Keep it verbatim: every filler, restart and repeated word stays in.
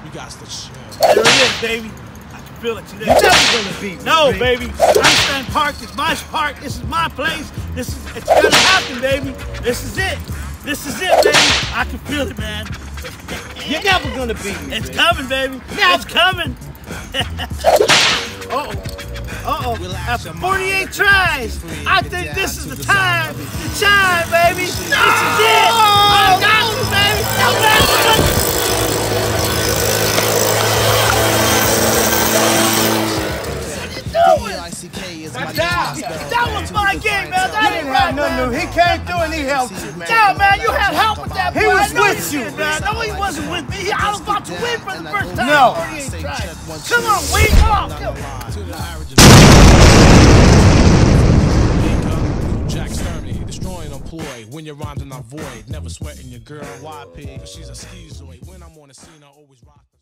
You got to chill. There it is, baby. I can feel it today. You're never gonna beat me. No, baby. Einstein Park is my park. This is my place. This is, it's gonna happen, baby. This is it. This is it, baby. I can feel it, man. You're never gonna beat me. It's baby. coming, baby. It's coming. Uh-oh. Uh-oh. After forty-eight tries, I think this is the time to shine, baby. This is it. I got you, baby. No, man. That, that was my game, man. That ain't right, man. He came through and he helped you, man. Yeah, man, you had help with that. He boy. was I know with you, did, man. No, he wasn't with me. I was about to win for the first time. No. forty-eight tries. Come on, Wade. Come on. Come on. Jack Sterney, destroying employee. When your rhymes are not void, never sweating your girl. Y P, she's a schizoid. When I'm on the scene, I always rock.